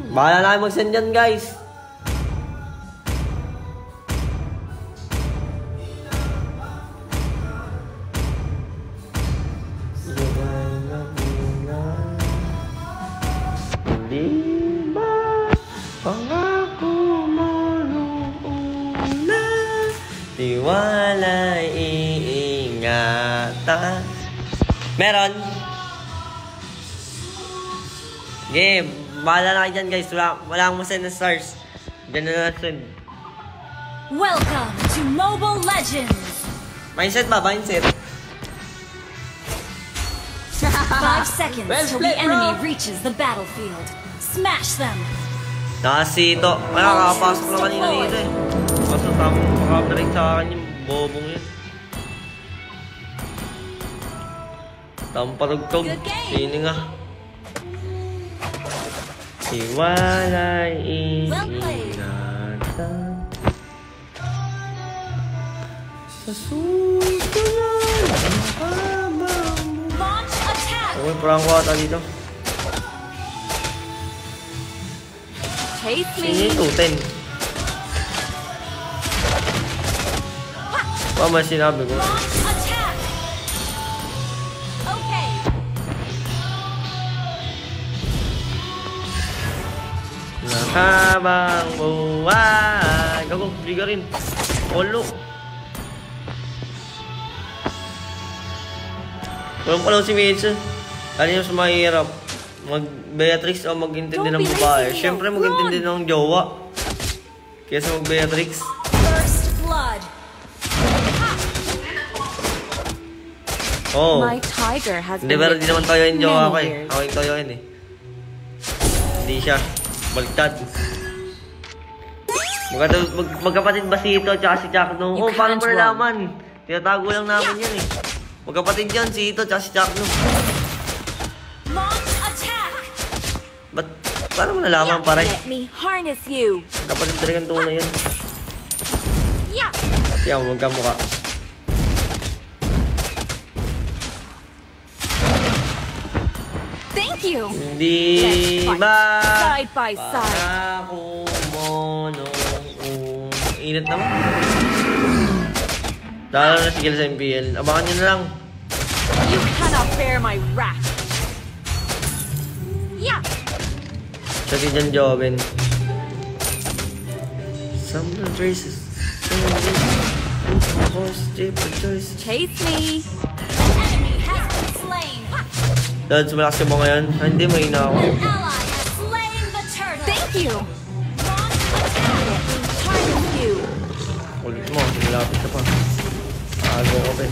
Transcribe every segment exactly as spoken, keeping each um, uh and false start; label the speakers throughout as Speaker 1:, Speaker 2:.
Speaker 1: Bahala na kayo mag-send dyan, guys. Hindi ba pangako mo nung una, tiwala'y iingatan. Meron? Game. Bahala na kayo dyan, guys. Wala, wala akong masend na stars. Diyan na natin.
Speaker 2: Welcome to Mobile Legends.
Speaker 1: Mindset ba? Mindset.
Speaker 2: Five seconds well till the enemy bro. reaches the battlefield. Smash them.
Speaker 1: Nakasito. Ay, nakakapasok lang kanina dito eh. Pasok tapos makabrake sa akin yung bobong yun. Tamparugtog. Sini nga. Iwala'y iingatan sa susunod ang habang mo. Okay, parang ko ata dito.
Speaker 2: Chase me.
Speaker 1: Sini two ten. Ano ba sinabi ko? Habang buhay. Gago, trigger rin. Olo. Walang pala si Mitsu. Kali nyo sa mahirap. Mag-Beatrix o mag-intindi ng babae. Siyempre mag-intindi ng jowa. Kesa mag-Beatrix.
Speaker 2: First blood.
Speaker 1: Oh.
Speaker 2: My tiger has
Speaker 1: hindi, pero di naman tayo yung jowa ko eh. Ako yung tayo yun eh. Hindi siya. Baliktad. Mag mag magkapatid ba si Ito at si Chakno? Oh, paano mo nalaman? Tinatago lang namin yan eh. Magkapatid yan si Ito at si Chakno. Ba't paano mo nalaman pare? Kapatid talagang tunay yan. Siya, huwag ka mukha.
Speaker 2: You.
Speaker 1: Hindi ba
Speaker 2: side by side.
Speaker 1: Ako mo nung init naman. Dahil na sigil sa M P L. Abangan nyo na lang.
Speaker 2: You cannot bear my wrath. Yeah.
Speaker 1: Sabi dyan, Joven. Some traces.
Speaker 2: Chase me.
Speaker 1: Dads, malakas mo ngayon. Ah, hindi, mahina ako.
Speaker 2: Thank you.
Speaker 1: Ulit mo, sinilapit ka pa. Ago ko pa.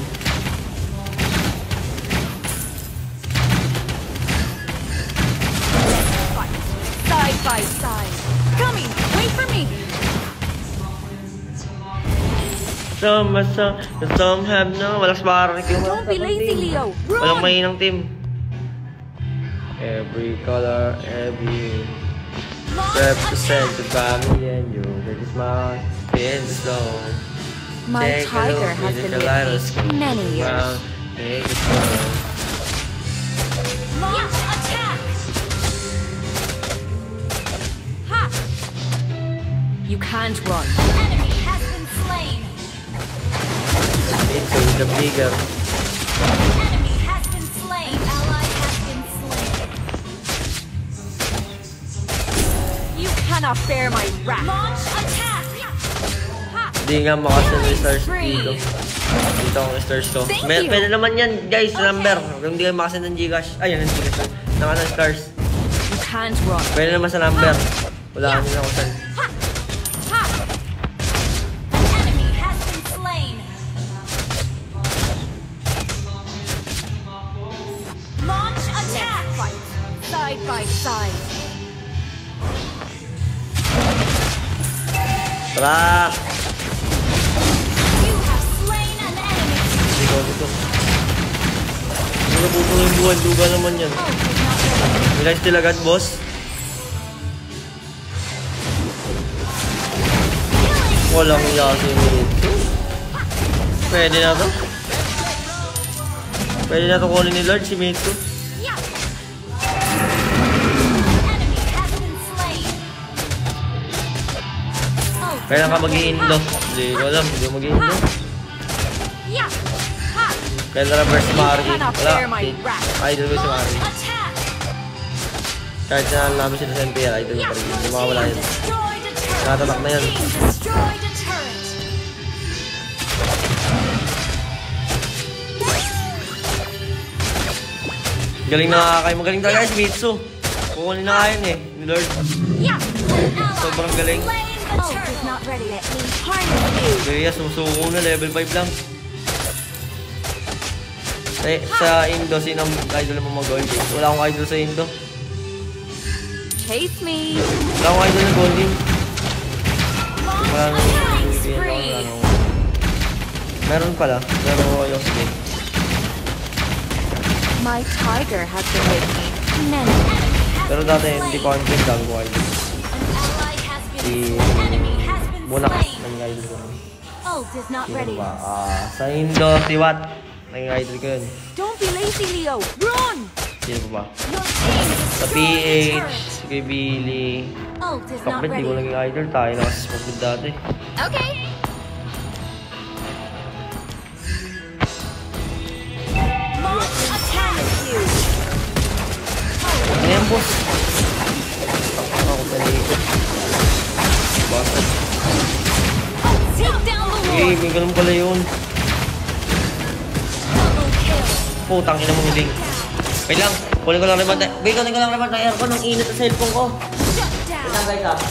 Speaker 2: Side by side. Coming, wait for me.
Speaker 1: Some, some, some have no. Walang sparring.
Speaker 2: Don't be lazy, Leo. Run.
Speaker 1: Walang mahinang team. Every color, every represent the family and you make a smile in the snow.
Speaker 2: My Take tiger has been with me many years.
Speaker 1: Make it slow.
Speaker 2: Launch attack! Ha! You can't run. The enemy has been slain.
Speaker 1: It's the bigger.
Speaker 2: Cannot bear my wrath. Launch attack.
Speaker 1: Hindi nga makasend ng stars dito. Dito ang stars ko. May, pwede naman yan, guys, okay. Number. Kung hindi kayo makasend ng Gcash. Ayun, ng Gcash. Naka ng stars.
Speaker 2: You can't run.
Speaker 1: Pwede naman sa number. Wala ka nila kusan.
Speaker 2: Enemy has been slain. Launch attack. Fight. Side by side.
Speaker 1: Tara!
Speaker 2: You have slain an enemy.
Speaker 1: Ikaw dito. Hindi na putong yung buwan. Duga naman yan. Relax still agad, boss. Walang yasi nito. Pwede na to. Pwede na to kunin ni Lord si Mito.
Speaker 2: Enemy has been slain.
Speaker 1: Kailan ka mag-i-indo? Hindi ko alam, hindi ko mag-i-indo. Kelra versus Mari. Wala, idol ko si Mari. Kahit na namin sila sa N P L, idol ko pa rin. Hindi makawala yun. Natatak na yan. Galing na kayo. Magaling talaga si Mitsu. Kukunin na nga yun eh, ni Lord. Sobrang galing. Kaya sumusuko na, level five lang. Eh, sa Indo, sinong idol mo mag-gold eh? Wala akong idol sa Indo.
Speaker 2: Chase me.
Speaker 1: Wala akong idol na gold eh. Wala nang meron pala, pero ayaw sige.
Speaker 2: My tiger has been with me many.
Speaker 1: Pero dati hindi ko content lang ko idol. Si Bunak ng idol ko. Sino ba? Ah, sa Indo, si Wat. Naging idol ko yun.
Speaker 2: Don't be lazy, Leo. Run!
Speaker 1: Sino pa ba? Sa P H, kay Billy. Kapit, di ko naging idol. Tayo na kasi kapit dati.
Speaker 2: Okay.
Speaker 1: Ano yan, boss? Ako talikot. Basta. Eh, may ganun pala yun. Putang ina mong ding. Wait lang, kunin ko lang remote. Wait, kunin ko lang remote ng aircon. Ang init sa cellphone ko. Wait lang guys ah.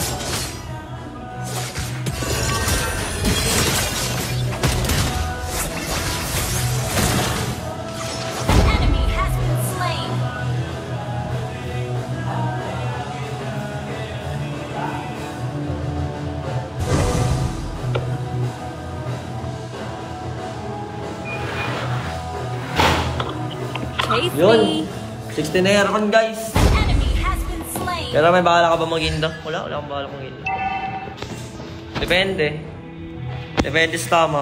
Speaker 1: Yun, sixteen na aircon guys. Pero may bahala ka ba mag-indo? Wala, wala akong bahala mag-indo. Depende. Depende sa tama.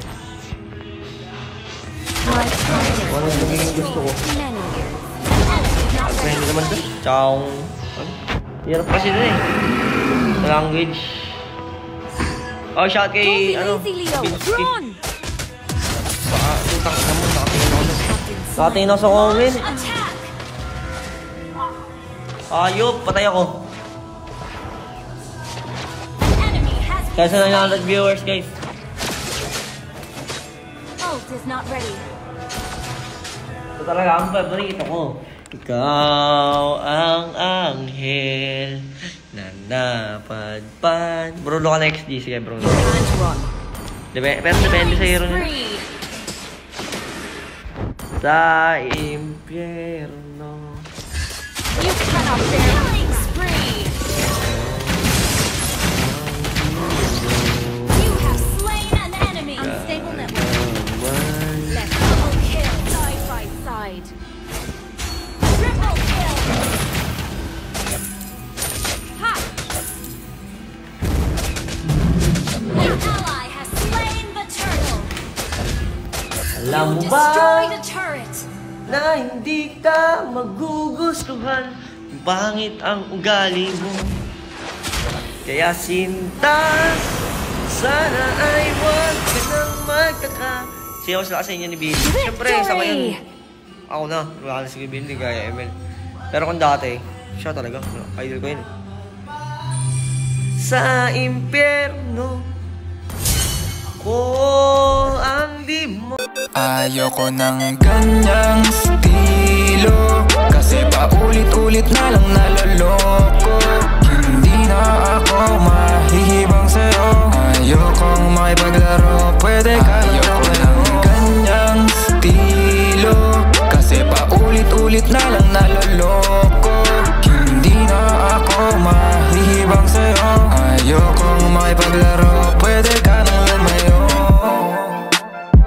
Speaker 1: Ano yung magiging gusto ko? Depende naman doon. Tsaka kung... hirap kasi doon eh. Sa language. Oh, shout kay... ano? Binsky. Baka, tutang ka mo. Nakatingin ako doon. Nakatingin ako sa comment. Ayop, patay ako. Kasi na nine hundred viewers guys. Ito talaga ang favorite ko. Ikaw ang anghel na napadpad. Bruno ka na X D. Sige Bruno. Dep pero depende sa hero niya. Sa impyerno.
Speaker 2: You cannot bear killing spree. You have slain an enemy. Unstable network. Let's double kill side by side. Triple kill. Ha! Your ally has slain the turtle.
Speaker 1: Alam mo ba?
Speaker 2: Destroy the turret.
Speaker 1: Na hindi ka magugustuhan, pangit ang ugali mo. Kaya sinta, sana ay wag ka nang magkaka. Siyaw sila kasi inyo ni Billy. Siyempre, sa ngayon, ako na. Wala na si Billy, kaya M L. Pero kung dati, siya talaga. Idol ko yun. Sa impyerno, ko ang di mo.
Speaker 3: Ayoko ng ganyang